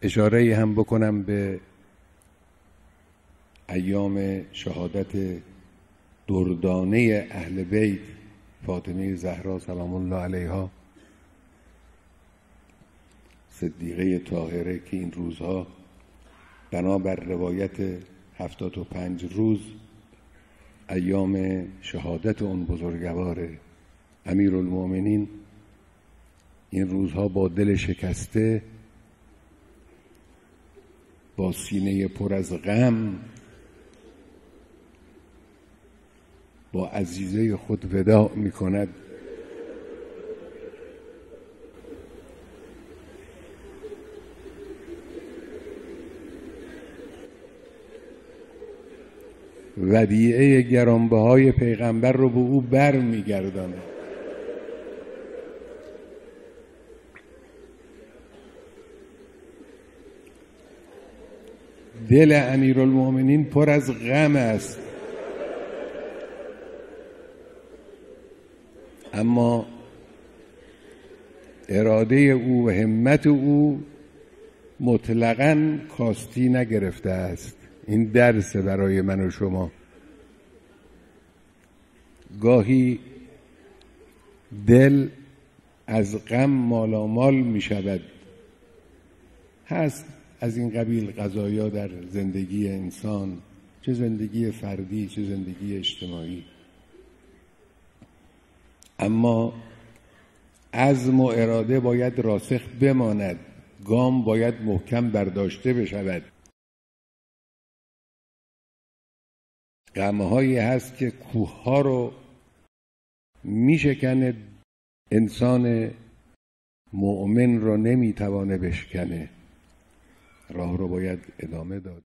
اشاره هم بکنم به ایام شهادت دردانه اهل بیت فاطمه زهرا سلام الله علیها، صدیقه طاهره، که این روزها بنابر روایت 75 روز ایام شهادت اون بزرگوار امیرالمؤمنین، این روزها با دل شکسته، با سینه پر از غم، با عزیزه خود وداع می کند. ودیعه گرانبهای پیغمبر رو به او بر می گرداند. دل امیرالمؤمنین پر از غم است، اما اراده او و همت او مطلقاً کاستی نگرفته است. این درس برای من و شما. گاهی دل از غم مالامال می شود. هست از این قبیل قضایا در زندگی انسان، چه زندگی فردی چه زندگی اجتماعی، اما عزم و اراده باید راسخ بماند، گام باید محکم برداشته بشود. غم‌هایی هست که کوه‌ها رو میشکنه، انسان مؤمن رو نمیتوانه بشکنه. راه رو باید ادامه داد.